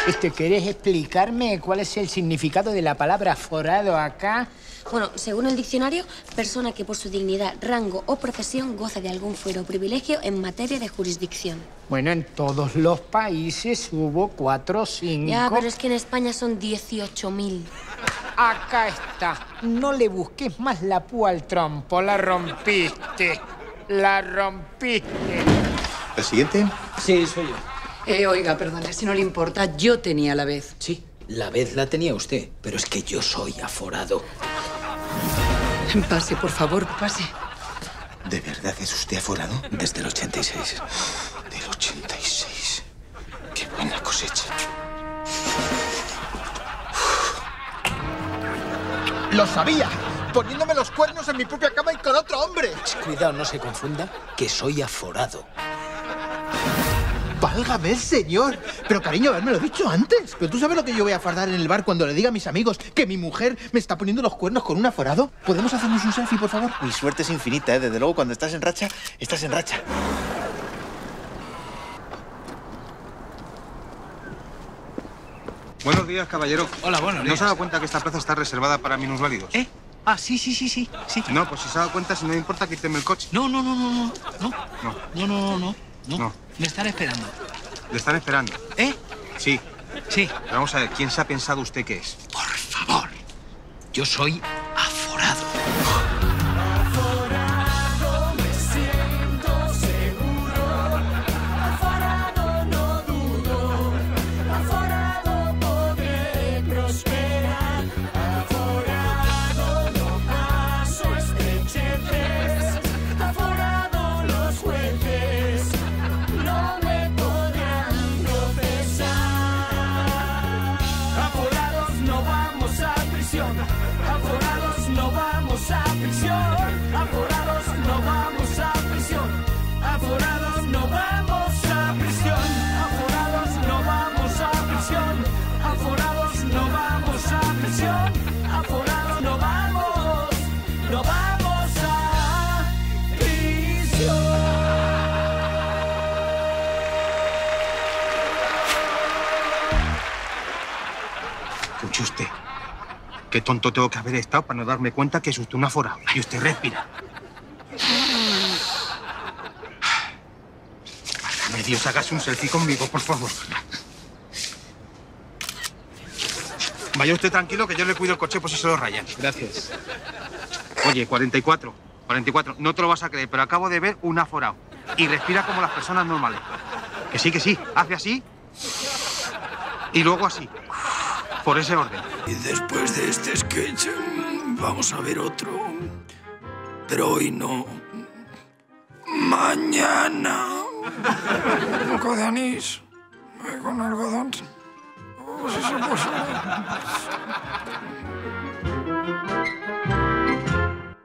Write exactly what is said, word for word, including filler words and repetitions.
Este, ¿querés explicarme cuál es el significado de la palabra aforado acá? Bueno, según el diccionario, persona que por su dignidad, rango o profesión goza de algún fuero o privilegio en materia de jurisdicción. Bueno, en todos los países hubo cuatro o cinco... Ya, pero es que en España son dieciocho mil. Acá está. No le busques más la púa al trompo. La rompiste. La rompiste. ¿El siguiente? Sí, soy yo. Eh, oiga, perdone, si no le importa, yo tenía la vez. Sí, la vez la tenía usted, pero es que yo soy aforado. Pase, por favor, pase. ¿De verdad es usted aforado? Desde el ochenta y seis. Del ochenta y seis. Qué buena cosecha. ¡Lo sabía! Poniéndome los cuernos en mi propia cama y con otro hombre. Cuidado, no se confunda, que soy aforado. ¡Válgame el señor! Pero, cariño, haberme lo dicho antes. ¿Pero tú sabes lo que yo voy a fardar en el bar cuando le diga a mis amigos que mi mujer me está poniendo los cuernos con un aforado? ¿Podemos hacernos un selfie, por favor? Mi suerte es infinita, ¿eh? Desde luego, cuando estás en racha, estás en racha. Buenos días, caballero. Hola, buenos días. ¿No se ha dado cuenta que esta plaza está reservada para minusválidos? ¿Eh? Ah, sí, sí, sí, sí, sí. No, pues si se ha dado cuenta, si no me importa, quíteme el coche. No, no, no, no, no. No, No. no, no, no. No. No. Me están esperando. Le están esperando. ¿Eh? Sí. Sí. Pero vamos a ver, ¿quién se ha pensado usted que es? Por favor. Yo soy aforado. Aforados no vamos a prisión, aforados no vamos a prisión, aforados no vamos a prisión, aforados no vamos a prisión, aforados no vamos a prisión, aforados no vamos, no vamos a prisión. Escuche usted. Qué tonto tengo que haber estado para no darme cuenta que es usted un aforado. Y usted respira. Válgame Dios, hágase un selfie conmigo, por favor. Vaya usted tranquilo, que yo le cuido el coche por si se lo rayan. Gracias. Oye, cuarenta y cuatro. cuarenta y cuatro. No te lo vas a creer, pero acabo de ver un aforado. Y respira como las personas normales. Que sí, que sí. Hace así. Y luego así. Por ese orden. Y después de este sketch, vamos a ver otro. Pero hoy no. Mañana. Un poco de anís. Con algodón. Oh, si se puede.